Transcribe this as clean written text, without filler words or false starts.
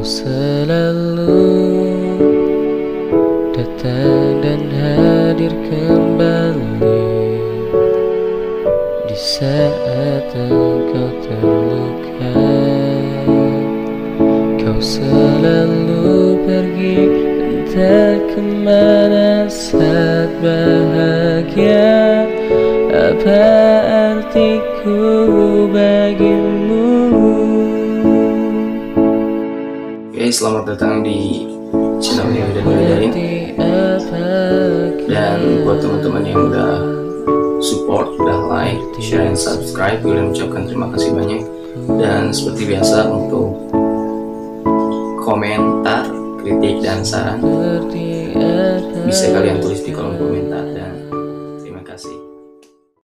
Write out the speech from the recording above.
selalu datang dan hadir kembali di saat engkau terluka. Kau selalu pergi entah kemana saat bahagia. Apa artiku bagimu? Oke, selamat datang di channelnya Walidain. Dan buat teman-teman yang udah support, udah like, share, dan subscribe, gue udah mengucapkan terima kasih banyak. Dan seperti biasa, untuk komentar, kritik, dan saran bisa kalian tulis di kolom komentar. Dan terima kasih.